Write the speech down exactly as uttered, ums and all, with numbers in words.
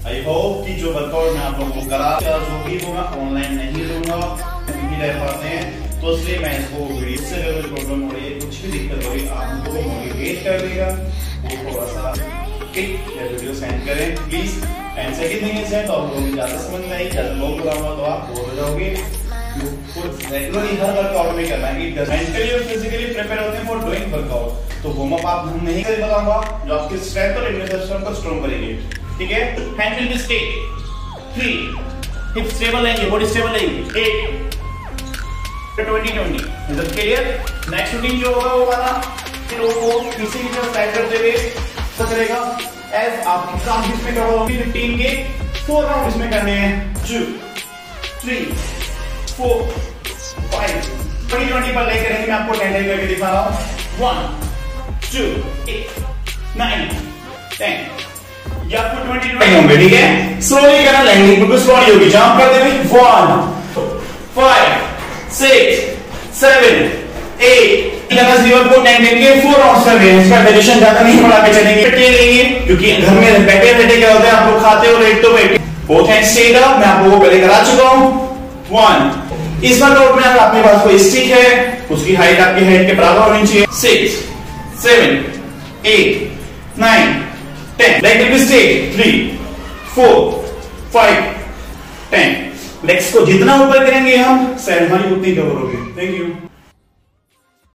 I hope कि जो workout मैं आप लोगों को करा होगी वो मैं ऑनलाइन नहीं लूंगा, नहीं रह पाते हैं, तो इसलिए मैं इसको वीडियो से अगर प्रॉब्लम हो रही है, कुछ भी दिक्कत हो रही है, आप उनको मोटिवेट कर देगा वो थोड़ा सा किक या वीडियो सेंड करें please. And second thing is that आप लोगों को ज्यादा समझ में आई, ज्यादा लोग बुरा हुआ तो आप बोर हो जाओगे। रेगुलरली हर वर्कआउट में करना है, मेंटली और फिजिकली प्रिपेयर होते हैं फॉर डूइंग वर्कआउट। तो वार्म अप आप हम नहीं कर बताऊंगा जो आपकी स्ट्रेंथ और इम्यून सिस्टम को स्ट्रांग करेंगे, ठीक है। Hand will be straight, three hip stable रहेंगे, बॉडी स्टेबल रहेगी, eight twenty twenty. Is it clear? Next routine जो होगा वो हमारा लोगों को पीछे की तरफ साइड करते हुए करेगा एज आपकी काम इसमें करोगे फिफ्टीन के फोर राउंड इसमें करने हैं, two three four five twenty twenty पर लेकर रहेंगे। मैं आपको टेन टेन करके दिखा रहा हूं, one two eight nine ten, या आपको ट्वेंटी ट्वेंटी होंगे, ठीक है। स्लोली करना, लैंडिंग बिल्कुल स्लोली होगी, जंप कर देंगे, one five six seven eight zero को टेन टेन के फोर राउंड्स कर रहे हैं। इसका वेरिएशन ज्यादा नहीं बढ़ा के चलेंगे, लेंगे क्योंकि घर में बैठे बैठे क्या होता है, आप लोग खाते हो लेट तो बैठे। बोथ हैंड स्ट्रेट अप, मैं आप लोगों को पहले करा चुका हूं। वन, इस वर्कआउट में अगर आपके पास कोई स्टिक है उसकी हाइट आपकी हेड के बराबर होनी चाहिए। Six seven eight nine ten, leg will be straight, three four five ten. Legs को जितना ऊपर करेंगे हम, सैर हमारी उतनी कवर होगी। Thank you.